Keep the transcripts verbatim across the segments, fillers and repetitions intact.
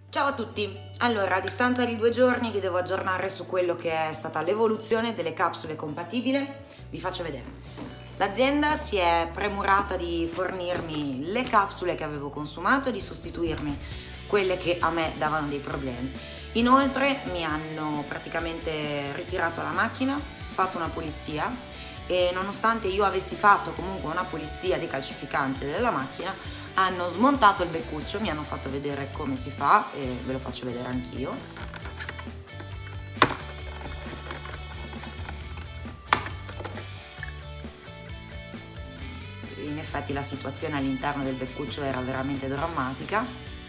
Ciao a tutti, allora a distanza di due giorni vi devo aggiornare su quello che è stata l'evoluzione delle capsule compatibile. Vi faccio vedere. L'azienda si è premurata di fornirmi le capsule che avevo consumato e di sostituirmi quelle che a me davano dei problemi. Inoltre mi hanno praticamente ritirato la macchina, fatto una pulizia e nonostante io avessi fatto comunque una pulizia decalcificante della macchina, hanno smontato il beccuccio, mi hanno fatto vedere come si fa e ve lo faccio vedere anch'io. In effetti la situazione all'interno del beccuccio era veramente drammatica.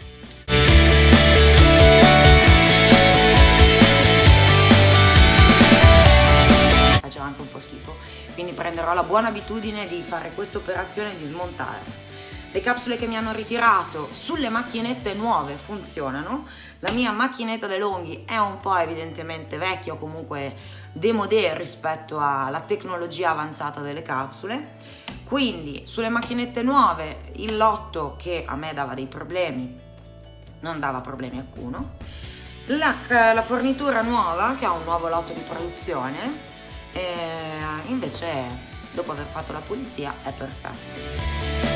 Faceva anche un po' schifo, quindi prenderò la buona abitudine di fare questa operazione di smontare. Le capsule che mi hanno ritirato sulle macchinette nuove funzionano. La mia macchinetta DeLonghi è un po' evidentemente vecchia o comunque démodé rispetto alla tecnologia avanzata delle capsule. Quindi sulle macchinette nuove il lotto che a me dava dei problemi non dava problemi alcuno. La, la fornitura nuova che ha un nuovo lotto di produzione eh, invece dopo aver fatto la pulizia è perfetta.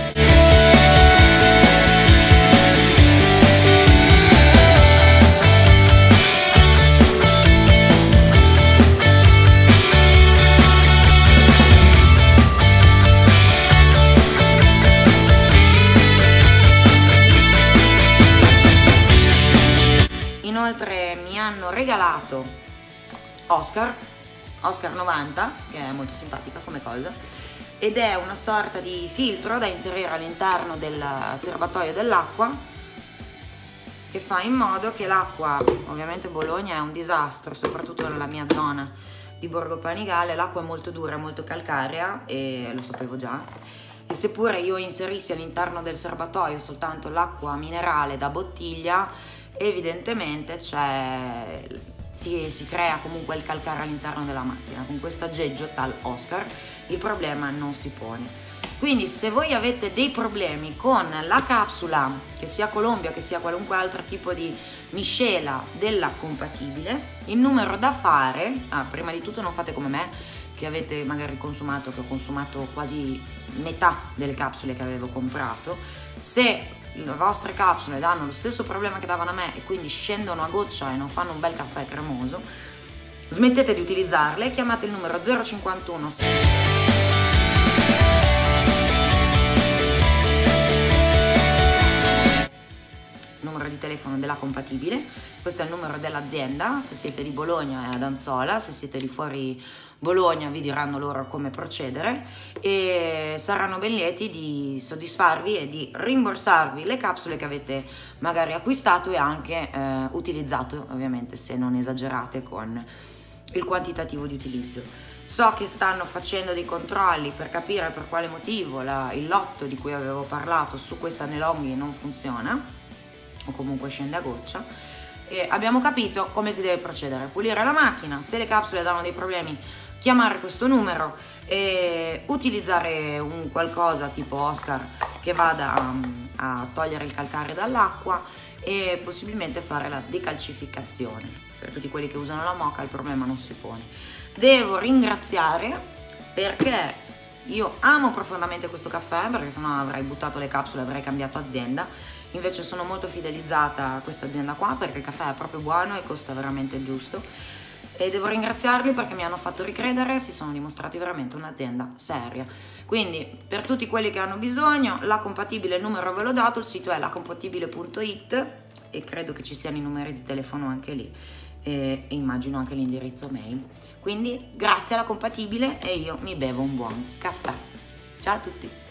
Inoltre mi hanno regalato Oscar, Oscar novanta, che è molto simpatica come cosa, ed è una sorta di filtro da inserire all'interno del serbatoio dell'acqua che fa in modo che l'acqua, ovviamente Bologna è un disastro, soprattutto nella mia zona di Borgo Panigale, l'acqua è molto dura, molto calcarea e lo sapevo già, e seppure io inserissi all'interno del serbatoio soltanto l'acqua minerale da bottiglia, evidentemente c'è si, si crea comunque il calcare all'interno della macchina. Con questo aggeggio tal Oscar il problema non si pone. Quindi se voi avete dei problemi con la capsula, che sia Colombia che sia qualunque altro tipo di miscela della compatibile, il numero da fare, ah, prima di tutto non fate come me che avete magari consumato, che ho consumato quasi metà delle capsule che avevo comprato. Se le vostre capsule danno lo stesso problema che davano a me e quindi scendono a goccia e non fanno un bel caffè cremoso, smettete di utilizzarle, chiamate il numero zero cinquantuno numero di telefono della compatibile. Questo è il numero dell'azienda. Se siete di Bologna è ad Anzola, se siete di fuori Bologna vi diranno loro come procedere e saranno ben lieti di soddisfarvi e di rimborsarvi le capsule che avete magari acquistato e anche eh, utilizzato, ovviamente se non esagerate con il quantitativo di utilizzo. So che stanno facendo dei controlli per capire per quale motivo la, il lotto di cui avevo parlato su questa DeLonghi non funziona o comunque scende a goccia, e abbiamo capito come si deve procedere: pulire la macchina, se le capsule danno dei problemi chiamare questo numero e utilizzare un qualcosa tipo Oscar che vada a, a togliere il calcare dall'acqua e possibilmente fare la decalcificazione. Per tutti quelli che usano la moka il problema non si pone. Devo ringraziare perché io amo profondamente questo caffè, perché sennò avrei buttato le capsule, avrei cambiato azienda. Invece sono molto fidelizzata a questa azienda qua perché il caffè è proprio buono e costa veramente il giusto, e devo ringraziarli perché mi hanno fatto ricredere, si sono dimostrati veramente un'azienda seria. Quindi per tutti quelli che hanno bisogno, la compatibile, il numero ve l'ho dato, il sito è lacompatibile punto it e credo che ci siano i numeri di telefono anche lì e, e immagino anche l'indirizzo mail. Quindi grazie alla compatibile e io mi bevo un buon caffè. Ciao a tutti!